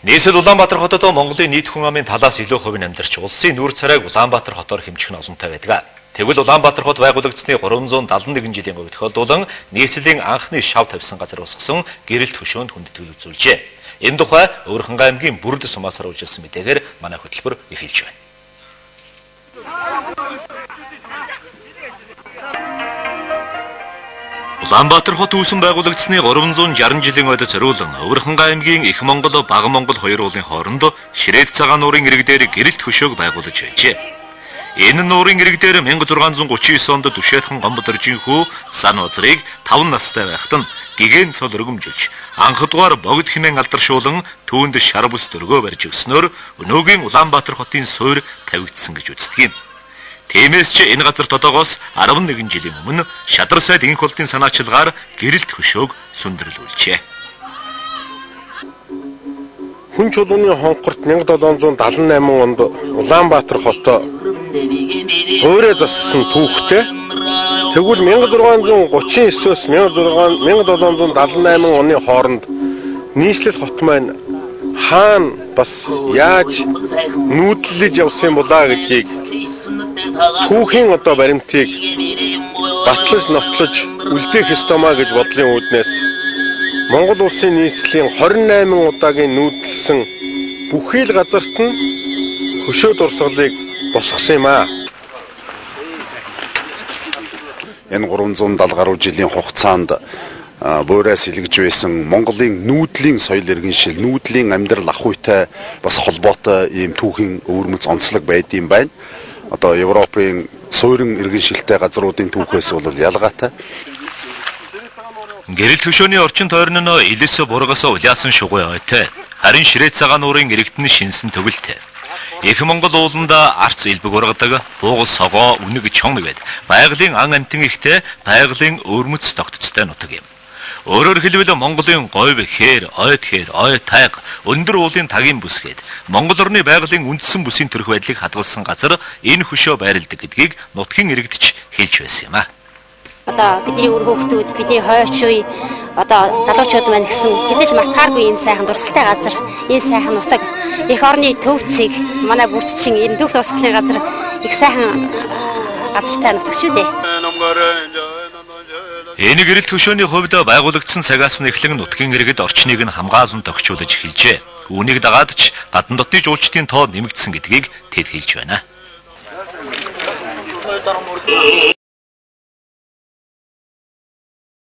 Нийслэл Улаанбаатар хотод Монголын нийт хүн амын талаас илүү хувь нь амьдарч улсын нүүр царайг Улаанбаатар хотоор хэмжих нь олонтой байдаг. Тэгвэл Улаанбаатар хот байгуулагдсны 371 жилийн өмнө тохиолдуулан нийслэлийн анхны шав тавьсан газар босгосон гэрэлт хөшөөнд хүндэтгэл үзүүлжээ. Энэ тухай Өвөрхангай аймгийн Бүрд сумаасаар үйлчилсэн мэдээгээр манай хөтөлбөр эхэлж байна. Улаанбаатар хот үүсэн байгуулагдсны 360 жилийн ойд зориулан Өвөрхангай аймгийн Их Монгол, Бага Монгол хоёр уулын хооронд Ширээд цагаан нуурын ирэг дээр гэрэлт хөшөөг байгуулж байжээ. Энэ нуурын ирэг дээр 1639 онд Түшээдхан Гомбод Оржинхүү сан узрыг 5 настай байхад нь гэгэн цол өргөмжилж анхдугаар богд хэмээн алдаршуулан түүнд шар бүс дөргөө барьж өгснөөр өнөөгийн Улаанбаатар хотын суурь тавигдсан гэж үздэг юм. Тиймээс ч энэ газар тодоогоос 11 жилийн өмнө Шадар сайд инх болтын санаачилгаар гэрэлт хөшөөг сүндэрлүүлжээ. Хүн чулууны хонхорт 1778 онд Улаанбаатар хот өөрөө зассан түүхтэй. Тэгвэл 1639-с 1778 оны хооронд нийслэл хот маань хаана бас яаж нүүдлэж явсан булаа гэдгийг түүхийн баримтыг батлаж нотлож үлдээх ёстоймаа гэж бодлын үүднээс Монгол улсын нийслэлийн 28 удаагийн нүүдэлсэн бүхий л газарт нь хөшөө дурсгалыг босгосон юм аа. Энэ 370 гаруй жилийн хугацаанд буураас илгэж байсан Монголын нүүдлийн соёл иргэншил, нүүдлийн амьдрал ах үйтэй бас холбоотой ийм түүхийн өвөрмөц онцлог байдсан байна. Одоо Европын суурин иргэншилтэй газруудын түүхээс бол ялгаатай. Гэрэлт хөшөөний орчин тойрон нь Илэс бургаас улаасан шугуй ойтой. Харин Ширээд цагаан нуурын иргэд нь шинсэн төвлөлтэй. Их Монгол ууланд арц элбэг ургадаг, буугал согоо, үнэг чонг байд. Байгалийн ан амтэн ихтэй, байгалийн өвөрмөц тогтцтой нутаг юм. Өөрөөр хэлбэл Монголын говь, хээр, ой тайг, өндөр уулын тагийн бүсгээд Монгол орны байгалийн үндсэн бүсийн төрх байдлыг хадгалсан газар энэ хөшөө байрладаг гэдгийг нутгийн иргэдч хэлж байсан юм а. Одоо бидний үр хөвгтүүд, бидний хойч үе, одоо залуучууд маань гэсэн хэзээ ч мартахааргүй ийм сайхан дурсгалтай газар, энэ сайхан нутаг, их орны төвцийг манай бүрдчин энэ төвх дурсгалын газар их сайхан газартай нутаг шүү дээ. Энэ гэрэлт хөшөөний хувьд байгуулагдсан цагаас нь эхлэн нутгийн иргэд орчныг нь хамгаалан тогтчулж эхэлжээ. Үүнийг дагаад ч гадна дотны жуулчдын тоо нэмэгдсэн гэдгийг тэд хэлж байна.